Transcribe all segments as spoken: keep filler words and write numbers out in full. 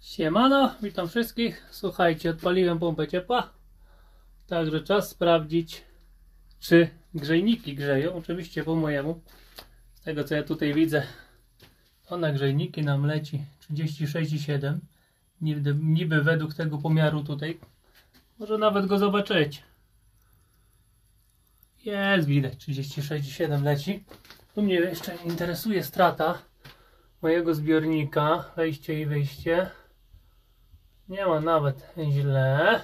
Siemano, witam wszystkich. Słuchajcie, odpaliłem pompę ciepła. Także czas sprawdzić, czy grzejniki grzeją. Oczywiście po mojemu. Z tego co ja tutaj widzę, to na grzejniki nam leci trzydzieści sześć i siedem. Niby, niby według tego pomiaru tutaj. Może nawet go zobaczyć. Jest, widać, trzydzieści sześć i siedem leci. Tu mnie jeszcze interesuje strata mojego zbiornika. Wejście i wyjście. Nie ma nawet źle.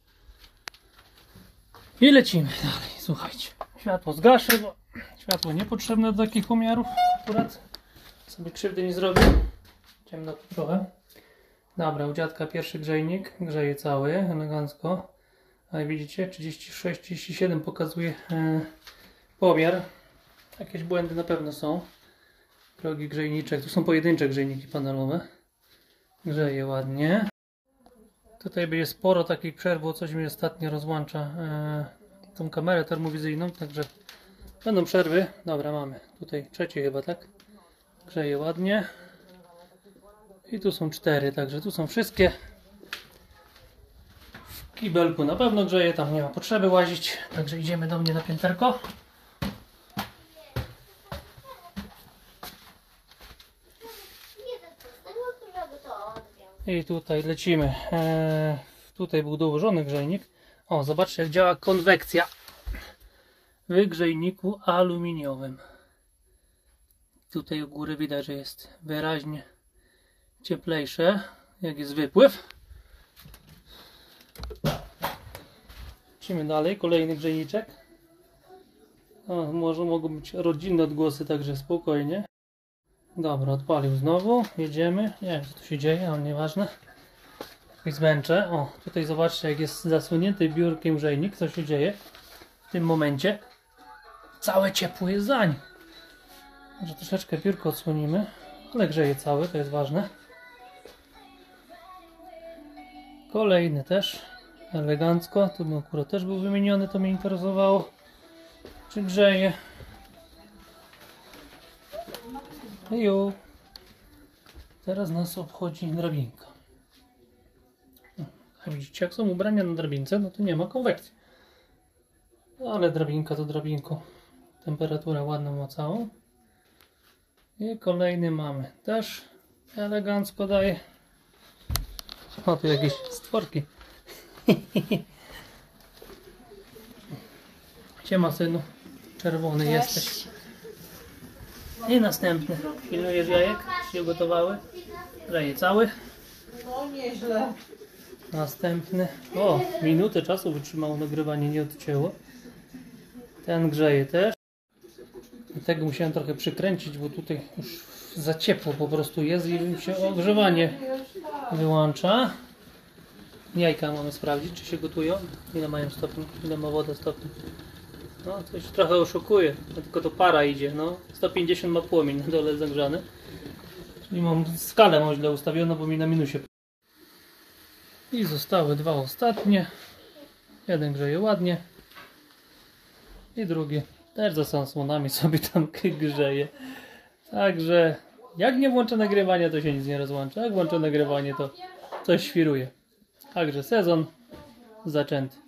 I lecimy dalej. Słuchajcie. Światło zgaszę, bo światło niepotrzebne do takich pomiarów. Akurat sobie krzywdy nie zrobię. Ciemno tu trochę. Dobra, u dziadka pierwszy grzejnik. Grzeje cały, elegancko. Ale widzicie, trzydzieści sześć trzydzieści siedem pokazuje e, pomiar. Jakieś błędy na pewno są. Drogi grzejniczek. Tu są pojedyncze grzejniki panelowe. Grzeje ładnie. Tutaj będzie sporo takich przerw, bo coś mi ostatnio rozłącza e, tą kamerę termowizyjną, także będą przerwy. Dobra, mamy tutaj trzeci chyba, tak? Grzeje ładnie. I tu są cztery, także tu są wszystkie. W kibelku na pewno grzeje, tam nie ma potrzeby łazić, także idziemy do mnie na pięterko. I tutaj lecimy. Eee, tutaj był dołożony grzejnik. O, zobaczcie jak działa konwekcja w grzejniku aluminiowym. Tutaj u góry widać, że jest wyraźnie cieplejsze, jak jest wypływ. Lecimy dalej, kolejny grzejniczek. O, może mogą być rodzinne odgłosy, także spokojnie. Dobra, odpalił znowu, jedziemy. Nie wiem co tu się dzieje, ale nieważne. Jakoś zmęczę. O, tutaj zobaczcie jak jest zasłonięty biurkiem grzejnik, co się dzieje w tym momencie. Całe ciepło jest za nim. Może troszeczkę biurko odsłonimy, ale grzeje cały, to jest ważne. Kolejny też, elegancko. Tu akurat też był wymieniony, to mnie interesowało. Czy grzeje? Jo. Teraz nas obchodzi drabinka. A widzicie, jak są ubrania na drabince, no to nie ma konwekcji. Ale drabinka to drabinką. Temperatura ładną ma całą. I kolejny mamy też elegancko daje. O, tu jakieś stworki. Siema synu, czerwony Cześć. Jesteś. I następny. Pilnujesz jajek? Się ugotowały? Grzeje cały. No nieźle. Następny. O, minutę czasu wytrzymało nagrywanie, nie odcięło. Ten grzeje też. I tego musiałem trochę przykręcić, bo tutaj już za ciepło po prostu jest i się ogrzewanie wyłącza. Jajka mamy sprawdzić, czy się gotują. Ile mają stopni? Ile ma woda stopni? No, coś trochę oszukuje, tylko to para idzie, no. sto pięćdziesiąt ma płomień na dole zagrzany. Czyli mam skalę mam źle ustawioną, bo mi na minusie. I zostały dwa ostatnie. Jeden grzeje ładnie. I drugi też za samsonami sobie tam grzeje. Także jak nie włączę nagrywania, to się nic nie rozłącza. Jak włączę nagrywanie, to coś świruje. Także sezon zaczęty.